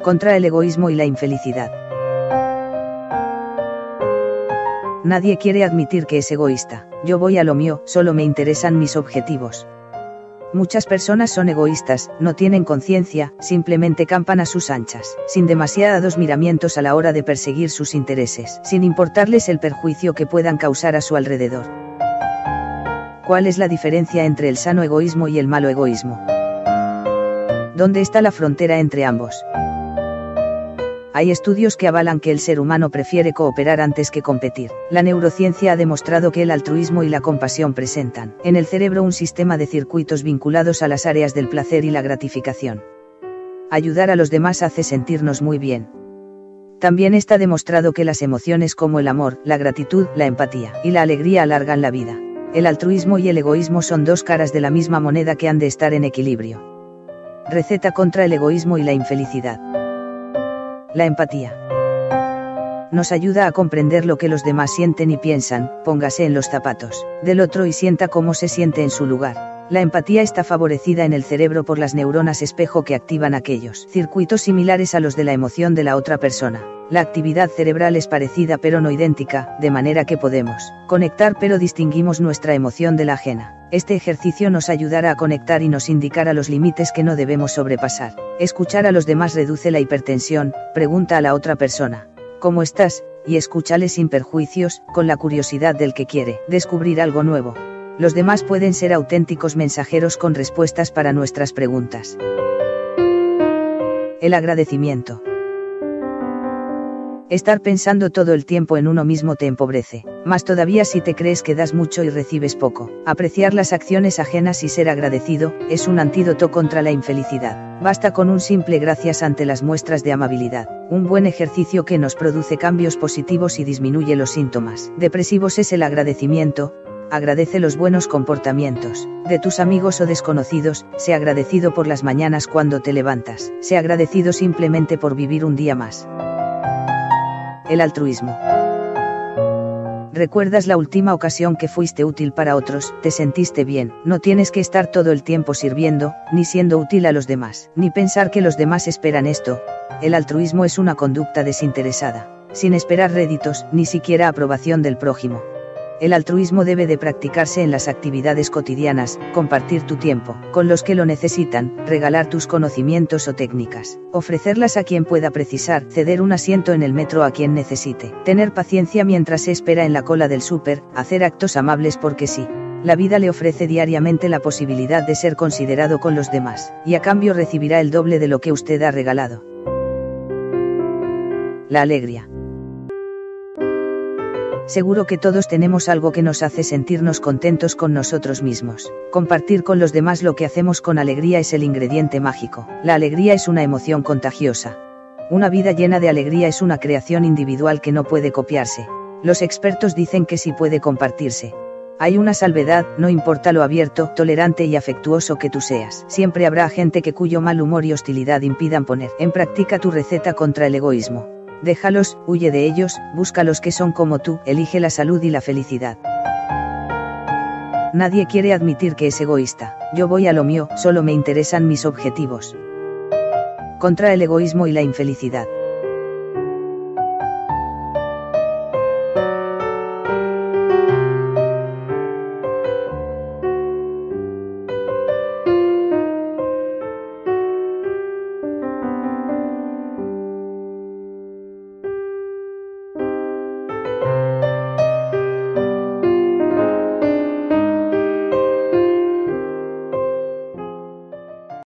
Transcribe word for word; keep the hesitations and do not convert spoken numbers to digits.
Contra el egoísmo y la infelicidad. Nadie quiere admitir que es egoísta. Yo voy a lo mío, solo me interesan mis objetivos. Muchas personas son egoístas, no tienen conciencia, simplemente campan a sus anchas, sin demasiados miramientos a la hora de perseguir sus intereses, sin importarles el perjuicio que puedan causar a su alrededor. ¿Cuál es la diferencia entre el sano egoísmo y el malo egoísmo? ¿Dónde está la frontera entre ambos? Hay estudios que avalan que el ser humano prefiere cooperar antes que competir. La neurociencia ha demostrado que el altruismo y la compasión presentan en el cerebro un sistema de circuitos vinculados a las áreas del placer y la gratificación. Ayudar a los demás hace sentirnos muy bien. También está demostrado que las emociones como el amor, la gratitud, la empatía y la alegría alargan la vida. El altruismo y el egoísmo son dos caras de la misma moneda que han de estar en equilibrio. Receta contra el egoísmo y la infelicidad. La empatía nos ayuda a comprender lo que los demás sienten y piensan. Póngase en los zapatos del otro y sienta cómo se siente en su lugar. La empatía está favorecida en el cerebro por las neuronas espejo que activan aquellos circuitos similares a los de la emoción de la otra persona. La actividad cerebral es parecida pero no idéntica, de manera que podemos conectar pero distinguimos nuestra emoción de la ajena. Este ejercicio nos ayudará a conectar y nos indicará los límites que no debemos sobrepasar. Escuchar a los demás reduce la hipertensión. Pregunta a la otra persona: ¿cómo estás? Y escúchale sin perjuicios, con la curiosidad del que quiere descubrir algo nuevo. Los demás pueden ser auténticos mensajeros con respuestas para nuestras preguntas. El agradecimiento. Estar pensando todo el tiempo en uno mismo te empobrece, más todavía si te crees que das mucho y recibes poco. Apreciar las acciones ajenas y ser agradecido, es un antídoto contra la infelicidad. Basta con un simple gracias ante las muestras de amabilidad. Un buen ejercicio que nos produce cambios positivos y disminuye los síntomas depresivos es el agradecimiento. Agradece los buenos comportamientos de tus amigos o desconocidos. Sé agradecido por las mañanas cuando te levantas. Sé agradecido simplemente por vivir un día más. El altruismo. ¿Recuerdas la última ocasión que fuiste útil para otros? ¿Te sentiste bien? No tienes que estar todo el tiempo sirviendo, ni siendo útil a los demás, ni pensar que los demás esperan esto. El altruismo es una conducta desinteresada, sin esperar réditos, ni siquiera aprobación del prójimo. El altruismo debe de practicarse en las actividades cotidianas: compartir tu tiempo con los que lo necesitan, regalar tus conocimientos o técnicas, ofrecerlas a quien pueda precisar, ceder un asiento en el metro a quien necesite, tener paciencia mientras se espera en la cola del súper, hacer actos amables porque sí. La vida le ofrece diariamente la posibilidad de ser considerado con los demás, y a cambio recibirá el doble de lo que usted ha regalado. La alegría. Seguro que todos tenemos algo que nos hace sentirnos contentos con nosotros mismos. Compartir con los demás lo que hacemos con alegría es el ingrediente mágico. La alegría es una emoción contagiosa. Una vida llena de alegría es una creación individual que no puede copiarse. Los expertos dicen que sí puede compartirse. Hay una salvedad: no importa lo abierto, tolerante y afectuoso que tú seas. Siempre habrá gente que cuyo mal humor y hostilidad impidan poner en práctica tu receta contra el egoísmo. Déjalos, huye de ellos, busca los que son como tú, elige la salud y la felicidad. Nadie quiere admitir que es egoísta. Yo voy a lo mío, solo me interesan mis objetivos. Contra el egoísmo y la infelicidad.